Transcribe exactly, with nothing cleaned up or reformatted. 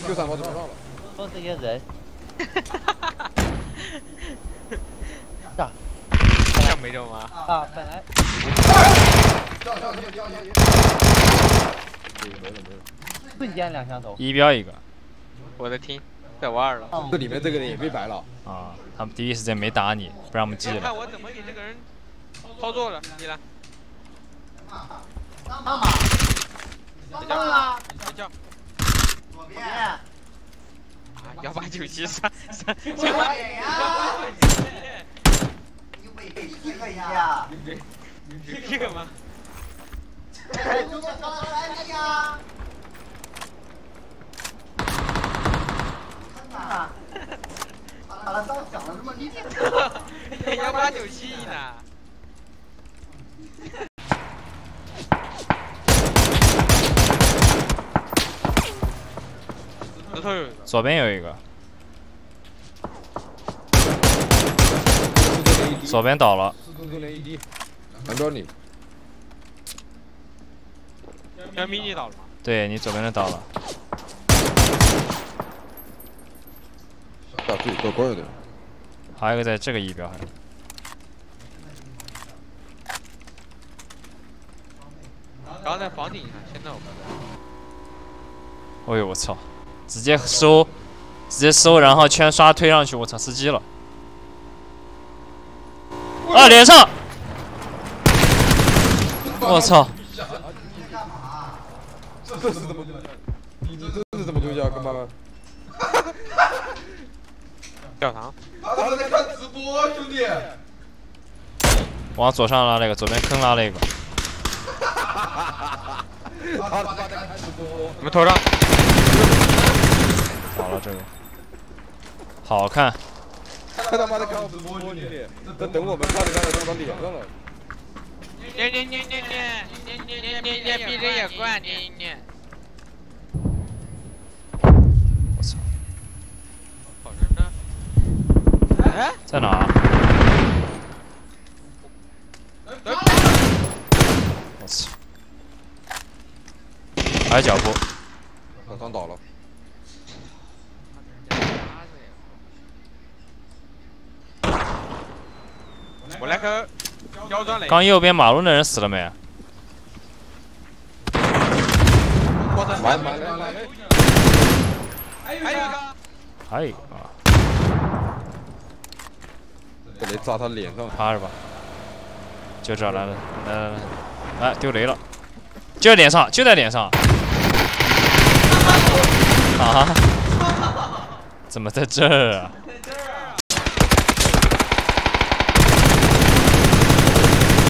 就三毛怎么上了？ 都这些人。炸！ 像没中吗？ 啊，本来。 掉掉掉掉掉！没了没了。 瞬间两枪头。 一标一个。 我在听，在我二了。 这里面这个人也被白了。 啊，他们第一时间没打你，不让我们记了。 看我怎么给这个人操作了，你来。 上马。 睡觉了。睡觉。 左边。 啊，幺八九七三三。 左边呀。你违这个呀？ 这个吗？ 哎，中国高来了呀！看看，把他刀想的那么厉害。 幺八九七呢？石头有一个。 左边有一个。左边倒了。 难道你？ 要迷你倒了吗？ 对你左边的倒了。 打自己过关有点。 还有一个在这个仪表还。 刚刚在房顶上，现在我看到。哎呦我操！直接收，直接收，然后圈刷推上去，我操，吃鸡了！啊，脸上！我操！ 这是怎么？你这这是怎么对家，哥们？ 教堂。 他是在看直播，兄弟。 往左上拉了一个，左边坑拉了一个。 他他在看直播。 我们头上。 好了，这个。好看。 他他妈的看直播，兄弟。等等我们看着看着都到脸上了。 念念念念念念念念念念，闭着眼灌念念。 我操！ 好人呢？哎， 在哪？我操！还有脚步。 老张倒了。 我来个。 刚右边马路那人死了没？ 完完了完了！ 还有一个， 还有一个啊！ 这雷砸他脸上， 趴着吧。就这来了，来来来，来丢雷了，就在脸上，就在脸上。啊？怎么在这儿啊？